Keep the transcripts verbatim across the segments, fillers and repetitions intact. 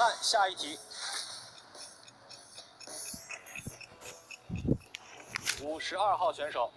看下一题。五十二号选手。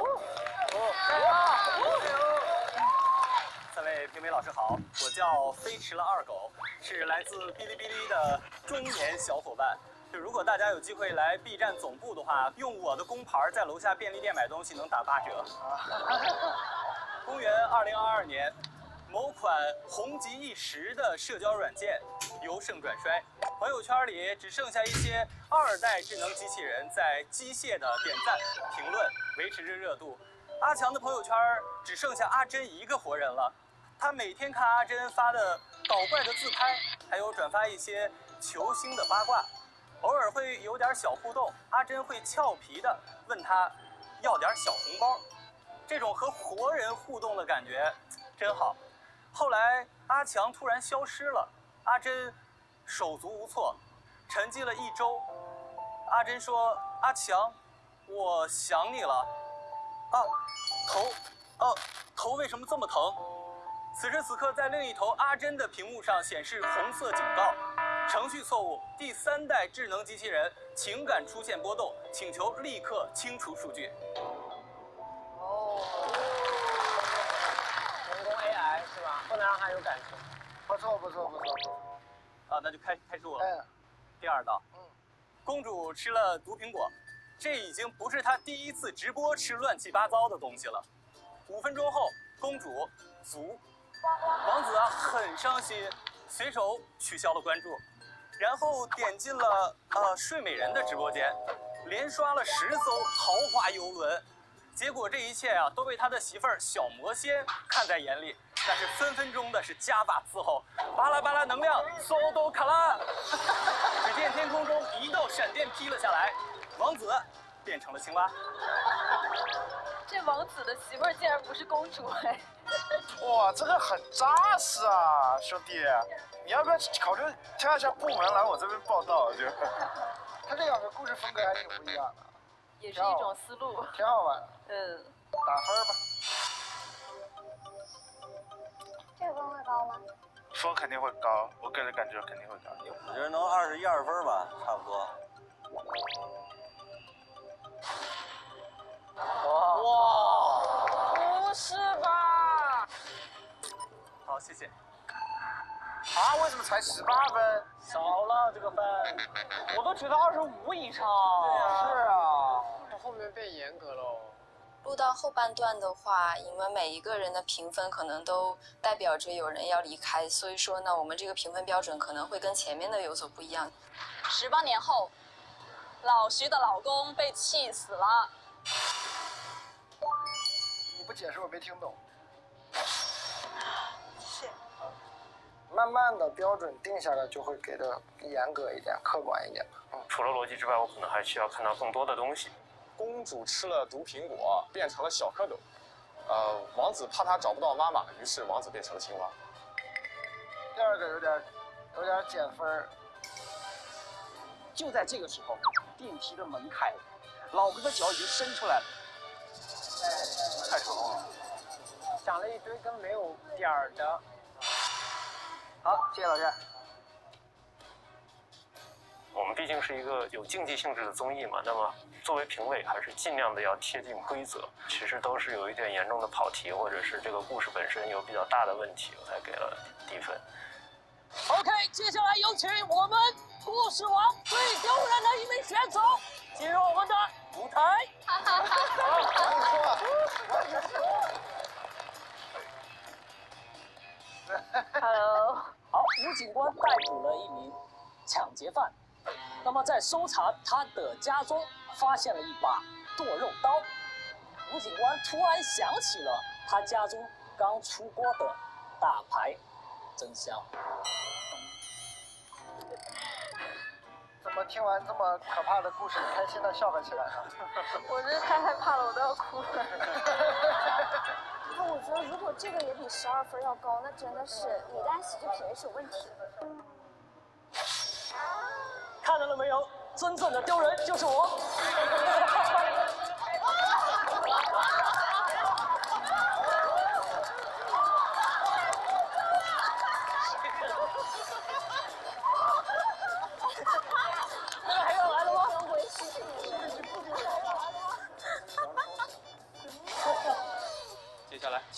三位评委老师好，我叫飞驰了二狗，是来自哔哩哔哩的中年小伙伴。就如果大家有机会来 B 站总部的话，用我的工牌在楼下便利店买东西能打八折。公元二零二二年，某款红极一时的社交软件由盛转衰，朋友圈里只剩下一些二代智能机器人在机械的点赞、评论，维持着热度。阿强的朋友圈只剩下阿珍一个活人了，他每天看阿珍发的搞怪的自拍，还有转发一些球星的八卦，偶尔会有点小互动，阿珍会俏皮的问他要点小红包，这种和活人互动的感觉真好。后来阿强突然消失了，阿珍手足无措，沉寂了一周。阿珍说：“阿强，我想你了。”啊，头，哦、啊，头为什么这么疼？此时此刻，在另一头阿珍的屏幕上显示红色警告：程序错误，第三代智能机器人情感出现波动，请求立刻清除数据。 哦，人工 A I 是吧？不能让它有感情。 不错不错不错。 啊，那就开开始了。 哎， 第二道， 嗯， 公主吃了毒苹果。这已经不是她第一次直播吃乱七八糟的东西了。五分钟后，公主足，王子啊很伤心，随手取消了关注，然后点进了呃睡美人的直播间，连刷了十艘豪华游轮，结果这一切啊都被他的媳妇儿小魔仙看在眼里，但是分分钟的是加法伺候，巴拉巴拉能量，嗖都卡拉，只见天空中一道闪电劈了下来。王子变成了青蛙。 这王子的媳妇儿竟然不是公主哎！ 哇，这个很扎实啊，兄弟，你要不要考虑跳一下部门来我这边报道？就，他这两个故事风格还挺不一样的， 也是一种思路， 挺好玩的。 嗯， 打分吧。 这个分会高吗？ 分肯定会高，我个人感觉肯定会高。 我觉得能二十一二分吧，差不多。 哇哇！不是吧？ 好，谢谢。 啊？为什么才十八分？ 少了这个分，我都觉得二十五以上。 对呀，是啊。 后面变严格喽。 录到后半段的话，因为每一个人的评分可能都代表着有人要离开，所以说呢，我们这个评分标准可能会跟前面的有所不一样。 十八年后，老徐的老公被气死了。 你不解释我没听懂。 是。 慢慢的标准定下来，就会给的严格一点、客观一点。 嗯，除了逻辑之外，我可能还需要看到更多的东西。 公主吃了毒苹果，变成了小蝌蚪。呃，王子怕她找不到妈妈，于是王子变成了青蛙。 第二个有点，有点减分。 就在这个时候，电梯的门开了，老哥的脚已经伸出来了。 太长了， 讲了一堆跟没有点儿的。 好，谢谢老师。 我们毕竟是一个有竞技性质的综艺嘛，那么作为评委，还是尽量的要贴近规则。其实都是有一点严重的跑题，或者是这个故事本身有比较大的问题，我才给了低分。 OK， 接下来有请我们故事王最丢人的一名选手进入我们的舞台。 Hello， 好，吴警官逮捕了一名抢劫犯。那么在搜查他的家中，发现了一把剁肉刀。吴警官突然想起了他家中刚出锅的大排，真香。 怎么听完这么可怕的故事，开心的笑了起来呢？ 我真是太害怕了，我都要哭了。 那我觉得如果这个也比十二分要高，那真的是李诞喜剧品味是有问题的。 看到了没有？真正的丢人就是我。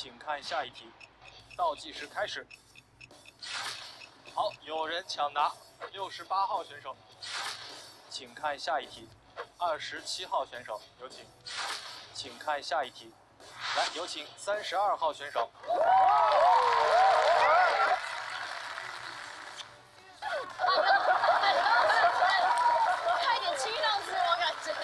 请看下一题，倒计时开始。好，有人抢答，六十八号选手，请看下一题，二十七号选手有请，请看下一题，来有请三十二号选手。 开点轻量字，我感觉。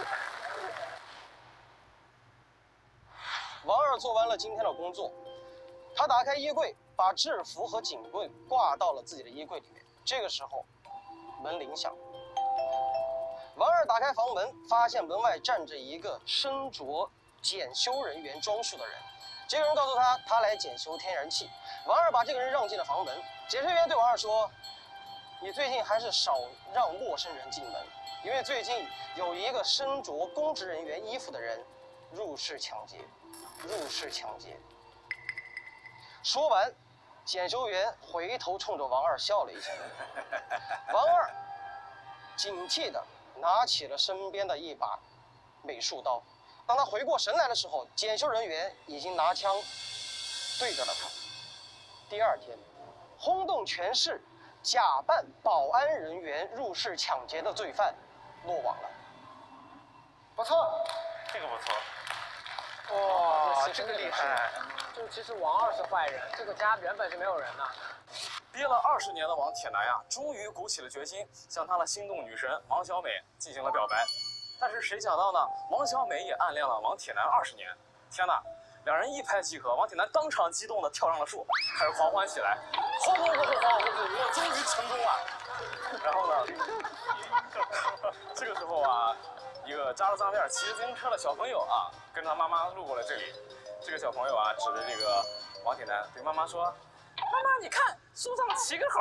王二做完了今天的工作，他打开衣柜，把制服和警棍挂到了自己的衣柜里面。这个时候，门铃响。王二打开房门，发现门外站着一个身着检修人员装束的人。这个人告诉他，他来检修天然气。王二把这个人让进了房门。检修员对王二说：“你最近还是少让陌生人进门，因为最近有一个身着公职人员衣服的人入室抢劫，入室抢劫。”说完，检修员回头冲着王二笑了一下。王二警惕地拿起了身边的一把美术刀。当他回过神来的时候，检修人员已经拿枪对着了他。第二天，轰动全市，假扮保安人员入室抢劫的罪犯落网了。 不错， 这个不错。 哇，这个厉害！就其实王二是坏人，这个家原本是没有人的。 憋了二十年的王铁男呀，终于鼓起了决心，向他的心动女神王小美进行了表白。但是谁想到呢？王小美也暗恋了王铁男二十年。天哪！两人一拍即合，王铁男当场激动地跳上了树，开始狂欢起来。轰轰轰轰轰！我终于成功了。然后呢？这个时候啊，一个扎着脏辫、骑着自行车的小朋友啊，跟他妈妈路过了这里。这个小朋友啊，指着这个王铁男对妈妈说：“妈妈，你看，树上骑个猴。”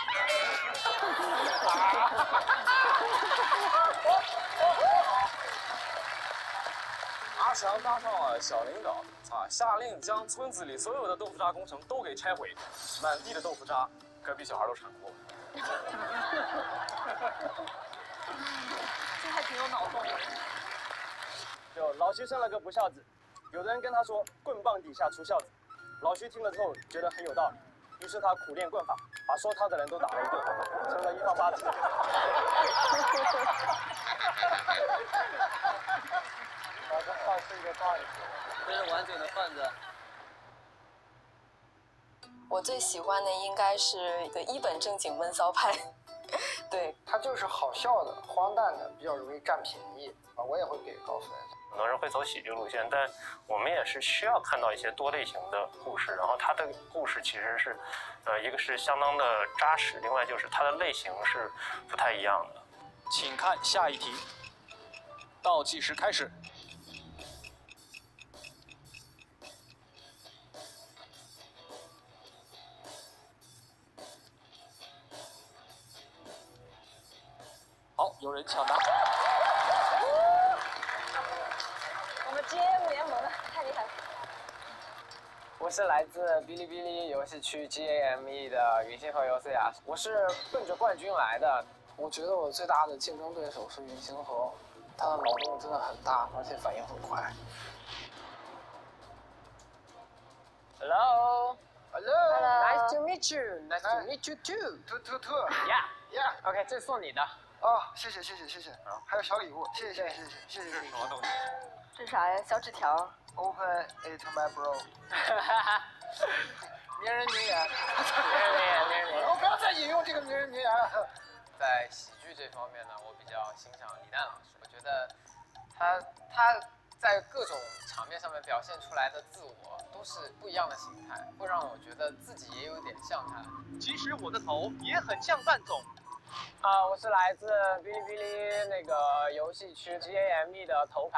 阿强当上了小领导啊，下令将村子里所有的豆腐渣工程都给拆毁，满地的豆腐渣，隔壁小孩都馋哭了。 这还挺有脑洞的。 就老徐生了个不孝子，有的人跟他说棍棒底下出孝子，老徐听了之后觉得很有道理，于是他苦练棍法，把说他的人都打了一顿，成了一套八子。 这算是一个段子， 这是完整的段子。 我最喜欢的应该是一个一本正经闷骚派。对， 他就是好笑的、荒诞的，比较容易占便宜啊，我也会给高分。 很多人会走喜剧路线，但我们也是需要看到一些多类型的故事。然后它的故事其实是，呃，一个是相当的扎实，另外就是它的类型是不太一样的。 请看下一题，倒计时开始。好，有人抢答。 我们 G A M 联盟的太厉害了。 我是来自哔哩哔哩游戏区 G A M E 的云星河游 C R， 我是奔着冠军来的。我觉得我最大的竞争对手是云星河，他的脑洞真的很大，而且反应很快。Hello。Hello. Nice to meet you. Nice to meet you too. 兔兔兔 Yeah. Yeah. OK， 这送你的。 啊，谢谢谢谢谢谢，还有小礼物，谢谢谢谢谢谢谢谢谢。什么东西？ 这是啥呀？小纸条。 Open it, my bro. 名人名言。 名人名言，名人名言。 我不要再引用这个名人名言了。 在喜剧这方面呢，我比较欣赏李诞老师。我觉得他他在各种场面上面表现出来的自我都是不一样的形态，会让我觉得自己也有点像他。 其实我的头也很像范总。 啊、呃，我是来自哔哩哔哩那个游戏区 G A M E 的头牌。